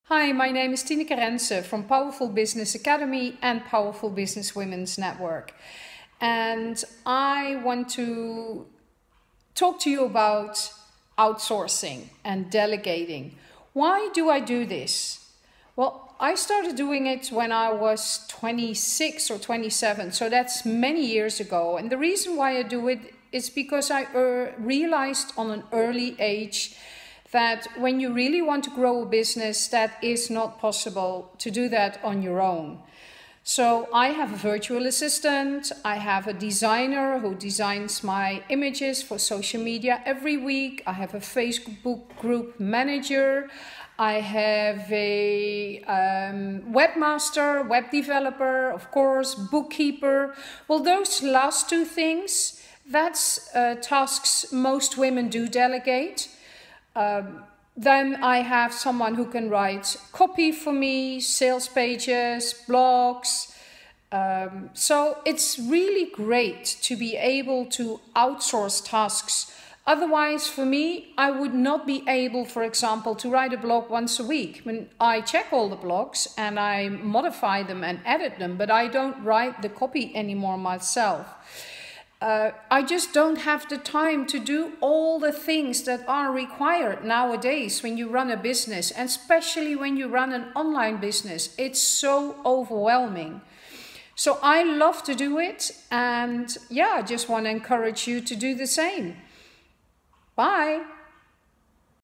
Hi, my name is Tineke Rense from Powerful Business Academy and Powerful Business Women's Network. And I want to talk to you about outsourcing and delegating. Why do I do this? Well, I started doing it when I was 26 or 27, so that's many years ago. And the reason why I do it is because I realized on an early age that when you really want to grow a business, that is not possible to do that on your own. So I have a virtual assistant, I have a designer who designs my images for social media every week, I have a Facebook group manager, I have a webmaster, web developer, of course, bookkeeper. Well, those last two things, that's tasks most women do delegate. Then I have someone who can write copy for me, sales pages, blogs. So it's really great to be able to outsource tasks. Otherwise, for me, I would not be able, for example, to write a blog once a week. When I check all the blogs and I modify them and edit them, but I don't write the copy anymore myself. I just don't have the time to do all the things that are required nowadays when you run a business, and especially when you run an online business. It's so overwhelming. So I love to do it, and yeah, I just want to encourage you to do the same. Bye.